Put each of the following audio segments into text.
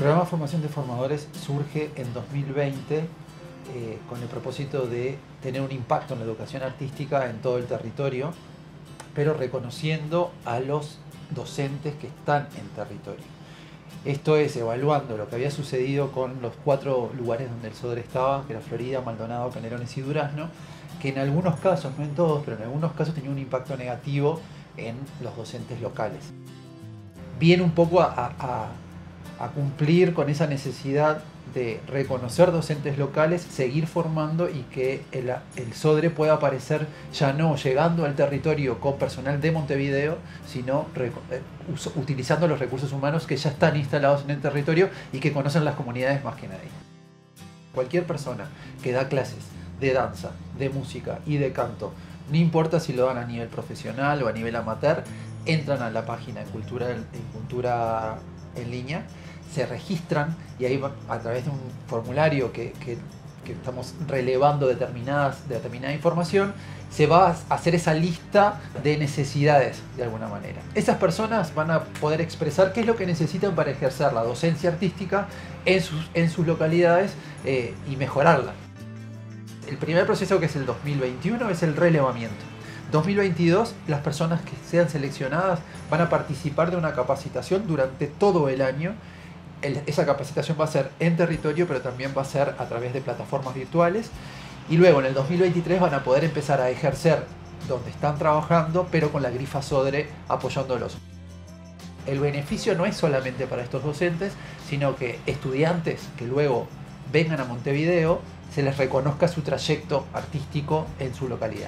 programa de formación de formadores surge en 2020 con el propósito de tener un impacto en la educación artística en todo el territorio, pero reconociendo a los docentes que están en territorio. Esto es, evaluando lo que había sucedido con los 4 lugares donde el SODRE estaba, que era Florida, Maldonado, Canelones y Durazno, que en algunos casos, no en todos, pero en algunos casos tenía un impacto negativo en los docentes locales. Viene un poco a cumplir con esa necesidad de reconocer docentes locales, seguir formando y que el SODRE pueda aparecer ya no llegando al territorio con personal de Montevideo, sino utilizando los recursos humanos que ya están instalados en el territorio y que conocen las comunidades más que nadie. Cualquier persona que da clases de danza, de música y de canto, no importa si lo dan a nivel profesional o a nivel amateur, entran a la página en Cultura en línea, se registran y ahí a través de un formulario que estamos relevando determinada información, se va a hacer esa lista de necesidades de alguna manera. Esas personas van a poder expresar qué es lo que necesitan para ejercer la docencia artística en sus localidades y mejorarla. El primer proceso, que es el 2021, es el relevamiento. 2022, las personas que sean seleccionadas van a participar de una capacitación durante todo el año. Esa capacitación va a ser en territorio, pero también va a ser a través de plataformas virtuales. Y luego en el 2023 van a poder empezar a ejercer donde están trabajando, pero con la grifa SODRE apoyándolos. El beneficio no es solamente para estos docentes, sino que estudiantes que luego vengan a Montevideo se les reconozca su trayecto artístico en su localidad.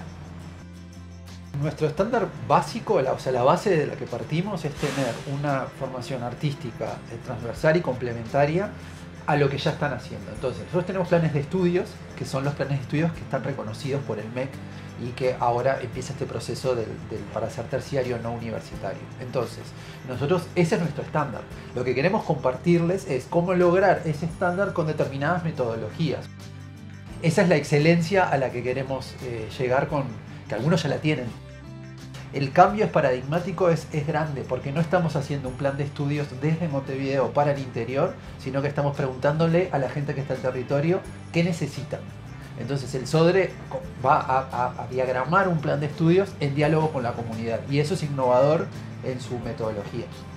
Nuestro estándar básico, o sea, la base de la que partimos es tener una formación artística transversal y complementaria a lo que ya están haciendo. Entonces, nosotros tenemos planes de estudios, que son los planes de estudios que están reconocidos por el MEC y que ahora empieza este proceso para ser terciario no universitario. Entonces, ese es nuestro estándar. Lo que queremos compartirles es cómo lograr ese estándar con determinadas metodologías. Esa es la excelencia a la que queremos llegar, que algunos ya la tienen. El cambio es paradigmático, es grande, porque no estamos haciendo un plan de estudios desde Montevideo para el interior, sino que estamos preguntándole a la gente que está en el territorio qué necesitan. Entonces el SODRE va a diagramar un plan de estudios en diálogo con la comunidad, y eso es innovador en su metodología.